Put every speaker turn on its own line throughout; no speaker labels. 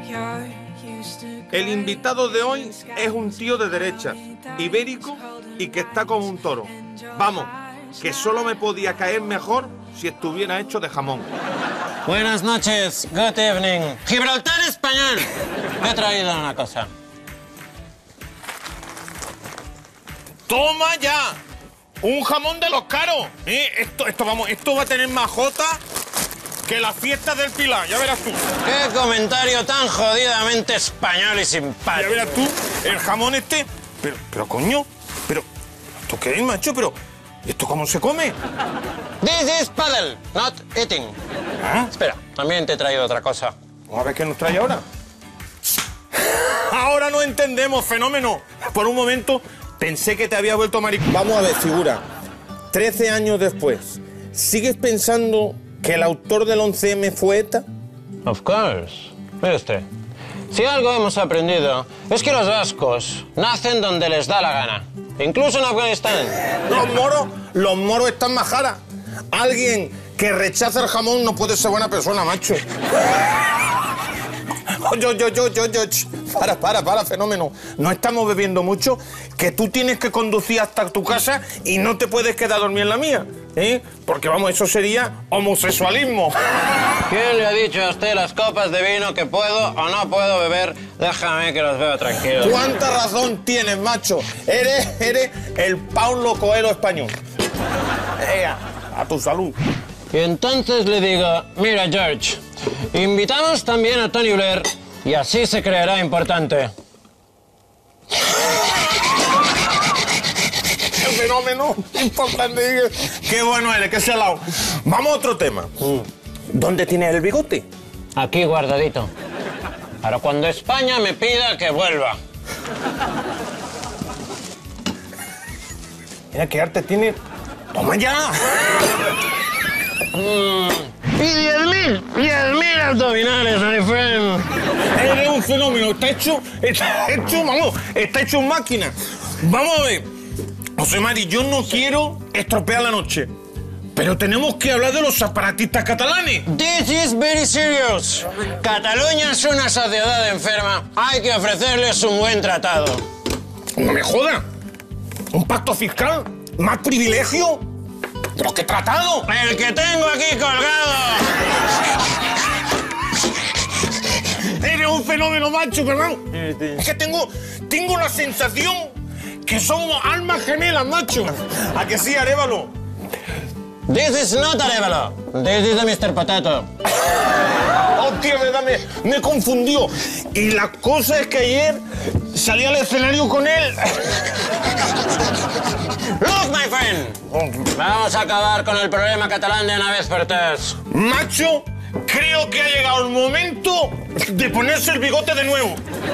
El invitado de hoy es un tío de derecha, ibérico y que está como un toro. Vamos, que solo me podía caer mejor si estuviera hecho de jamón.
Buenas noches, good evening. Gibraltar español. Me he traído una cosa.
¡Toma ya! ¡Un jamón de los caros! Esto va a tener más jota que la fiesta del Pilar, ya verás tú.
¡Qué comentario tan jodidamente español y simpático!
Ya verás tú, el jamón este... Pero coño, ¿esto qué es, macho? ¿Esto cómo se come?
This is paddle, not eating.
¿Ah?
Espera, también te he traído otra cosa.
Vamos a ver qué nos trae ahora. Ahora no entendemos, fenómeno. Por un momento pensé que te había vuelto maricón. Vamos a ver, figura. 13 años después, ¿sigues pensando que el autor del 11M fue ETA?
Of course. Mire usted, si algo hemos aprendido es que los vascos nacen donde les da la gana. Incluso en Afganistán.
Los moros están majaras. Alguien que rechaza el jamón no puede ser buena persona, macho. Para, fenómeno. No estamos bebiendo mucho, que tú tienes que conducir hasta tu casa y no te puedes quedar a dormir en la mía, ¿eh? Porque, vamos, eso sería homosexualismo.
¿Quién le ha dicho a usted las copas de vino que puedo o no puedo beber? Déjame que los beba tranquilos.
¿Cuánta razón tienes, macho? Eres el Paulo Coelho español. A tu salud.
Y entonces le digo, mira, George, invitamos también a Tony Blair y así se creerá importante.
Fenómeno importante. Qué bueno eres, qué salado. Vamos a otro tema. ¿Dónde tienes el bigote?
Aquí guardadito. Para cuando España me pida que vuelva.
Mira qué arte tiene. ¡Toma ya!
Y 10.000 abdominales, my friend.
Eres un fenómeno, está hecho en máquina. Vamos a ver. José Mari, yo no quiero estropear la noche, pero tenemos que hablar de los separatistas catalanes.
This is very serious. Cataluña es una sociedad enferma. Hay que ofrecerles un buen tratado.
No me jodas. ¿Un pacto fiscal? ¿Más privilegio? ¿Pero qué tratado?
El que tengo aquí colgado.
Eres un fenómeno, macho, perdón. Es que tengo la sensación que somos almas gemelas, macho. ¿A que sí, Arévalo?
This is not Arévalo. This is the Mr. Potato.
Hostia, me confundió. Y la cosa es que ayer salí al escenario con él.
Look, my friend. Vamos a acabar con el problema catalán de una vez por todas.
Macho, creo que ha llegado el momento de ponerse el bigote de nuevo.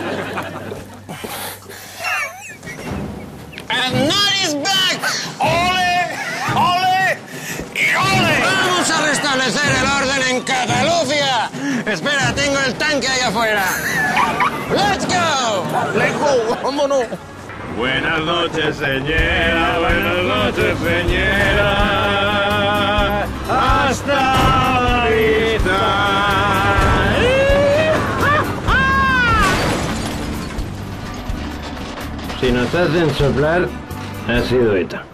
Aznar is back.
¡Ole! ¡Ole! ¡Y ole!
Vamos a restablecer el orden en Cataluña. Espera, tengo el tanque ahí afuera. Let's go.
Let's go, vámonos.
Buenas noches, señora, buenas noches, señora. Hasta la vista.
Si nos hacen soplar, ha sido ETA.